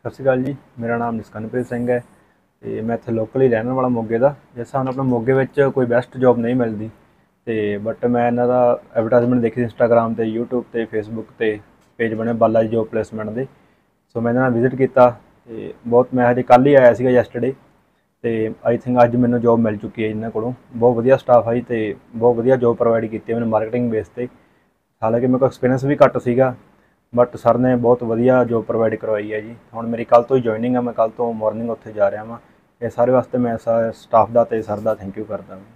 ਸਤਿ ਸ਼੍ਰੀ ਅਕਾਲ ਜੀ। ਮੇਰਾ ਨਾਮ ਨਿਸਕਨਪ੍ਰੀਤ ਸਿੰਘ ਹੈ ਤੇ ਮੈਂ ਇੱਥੇ ਲੋਕਲ ਹੀ ਰਹਿਣ ਵਾਲਾ ਮੋਗੇ ਦਾ। ਜਿਸ ਹਿਸਾਬ ਨਾਲ ਆਪਣਾ ਮੋਗੇ ਵਿੱਚ ਕੋਈ ਬੈਸਟ ਜੋਬ ਨਹੀਂ ਮਿਲਦੀ ਤੇ ਬਟ ਮੈਂ ਇਹਨਾਂ ਦਾ ਐਡਵਰਟਾਈਜ਼ਮੈਂਟ ਦੇਖੀ ਇੰਸਟਾਗ੍ਰਾਮ ਤੇ ਯੂਟਿਊਬ ਤੇ ਫੇਸਬੁੱਕ ਤੇ ਪੇਜ ਬਣੇ ਬਾਲਾ ਜੀ ਜੋਬ ਪਲੇਸਮੈਂਟ ਦੇ। ਸੋ ਮੈਂ ਇਹਨਾਂ ਨਾਲ ਵਿਜ਼ਿਟ ਕੀਤਾ ਤੇ ਬਹੁਤ ਮੈਂ ਹਜੇ ਕੱਲ੍ਹ ਹੀ ਆਇਆ ਸੀਗਾ ਯੈਸਟਰਡੇ ਤੇ ਆਈ ਥਿੰਕ ਅੱਜ ਮੈਨੂੰ ਜੋਬ ਮਿਲ ਚੁੱਕੀ ਹੈ ਇਹਨਾਂ ਕੋਲੋਂ। ਬਹੁਤ ਵਧੀਆ ਸਟਾਫ ਹੈ ਤੇ ਬਹੁਤ ਵਧੀਆ ਜੋਬ ਪ੍ਰੋਵਾਈਡ ਕੀਤੀ ਹੈ ਮੈਨੂੰ ਮਾਰਕੀਟਿੰਗ ਬੇਸ 'ਤੇ। ਹਾਲਾਂਕਿ ਮੇਰੇ ਕੋਲ ਐਕਸਪੀਰੀਅੰਸ ਵੀ ਘੱਟ ਸੀਗਾ ਬਟ ਸਰ ਨੇ ਬਹੁਤ ਵਧੀਆ ਜੋਬ ਪ੍ਰੋਵਾਈਡ ਕਰਵਾਈ ਹੈ ਜੀ। ਹੁਣ ਮੇਰੀ ਕੱਲ੍ਹ ਤੋਂ ਹੀ ਜੁਆਇਨਿੰਗ ਆ, ਮੈਂ ਕੱਲ੍ਹ ਤੋਂ ਮਾਰਨਿੰਗ ਉੱਥੇ ਜਾ ਰਿਹਾ ਵਾਂ। ਇਹ ਸਾਰੇ ਵਾਸਤੇ ਮੈਂ ਸਟਾਫ ਦਾ ਅਤੇ ਸਰ ਦਾ ਥੈਂਕ ਯੂ ਕਰਦਾ ਹਾਂ।